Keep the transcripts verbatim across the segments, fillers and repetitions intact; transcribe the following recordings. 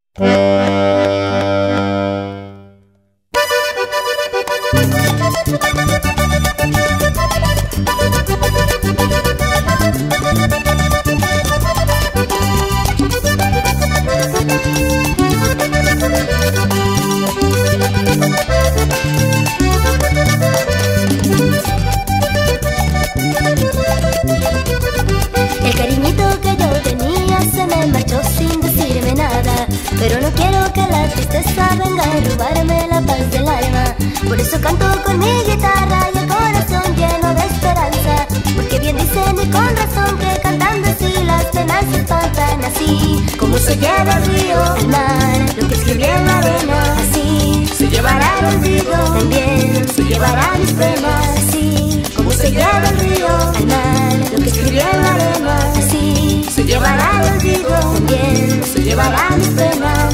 El cariñito que yo tenía se me marchó sin decirme nada, pero no quiero que la tristeza venga a robarme la paz del alma. Por eso canto con mi guitarra y el corazón lleno de esperanza, porque bien dicen y con razón que cantando así las penas se espantan. Así como se lleva el río al mar, lo que escribí en la arena, así se llevará el olvido, también se llevará mis penas. Así como se lleva el río al mar, lo que escribí en la arena, así se llevará el olvido, también se llevará mis penas.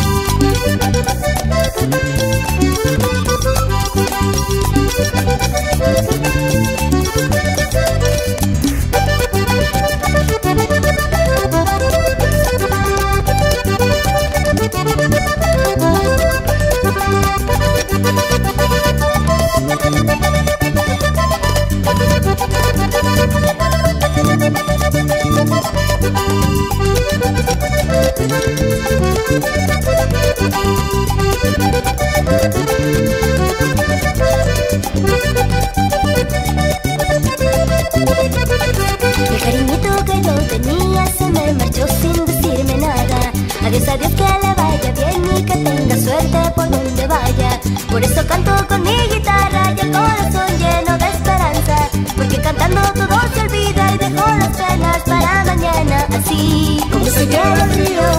El cariñito que yo tenía se me marchó sin decirme nada. Adiós, adiós, que le vaya bien y que tenga suerte por donde vaya. Por eso canto con mi guitarra y el corazón lleno de esperanza, porque cantando todo se olvida y dejo las penas para mañana. Así como se lleva el río